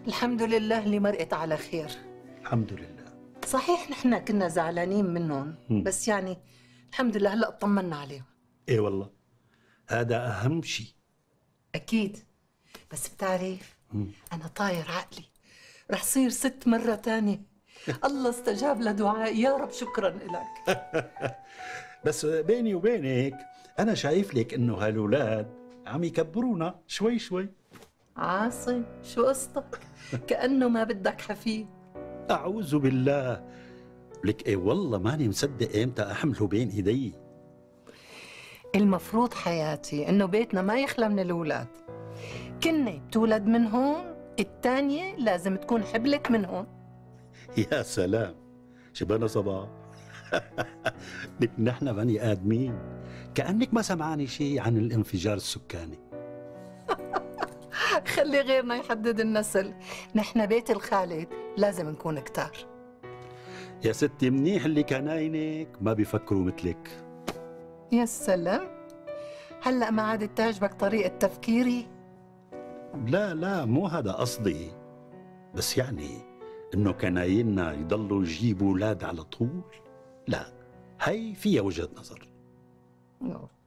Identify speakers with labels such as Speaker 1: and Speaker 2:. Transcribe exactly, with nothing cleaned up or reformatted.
Speaker 1: الحمد لله اللي مرقت على خير.
Speaker 2: الحمد لله.
Speaker 1: صحيح نحن كنا زعلانين منهم م. بس يعني الحمد لله هلا اطمنا عليهم.
Speaker 2: ايه والله هذا اهم شيء.
Speaker 1: اكيد، بس بتعرف م. انا طاير عقلي رح صير ست مرة تانية. الله استجاب لدعائي يا رب، شكرا لك.
Speaker 2: بس بيني وبينك انا شايف لك انه هالولاد عم يكبرونا شوي شوي.
Speaker 1: عاصم شو قصتك؟ كأنه ما بدك حفيد.
Speaker 2: اعوذ بالله. لك ايه والله ماني مصدق امتى احمله بين ايدي.
Speaker 1: المفروض حياتي انه بيتنا ما يخلى من الاولاد. كنا بتولد من هون، الثانية لازم تكون حبلت من هون.
Speaker 2: يا سلام شبانا صباح. لك نحن بني ادمين، كأنك ما سمعاني شيء عن الانفجار السكاني.
Speaker 1: خلي غيرنا يحدد النسل، نحن بيت الخالد لازم نكون كتار.
Speaker 2: يا ستي منيح اللي كناينك ما بيفكروا مثلك.
Speaker 1: يا سلام، هلأ ما عادت تعجبك طريقة تفكيري؟
Speaker 2: لا لا مو هذا قصدي، بس يعني انه كنايننا يضلوا يجيبوا اولاد على طول، لا هي فيها وجهة نظر.
Speaker 1: أوه.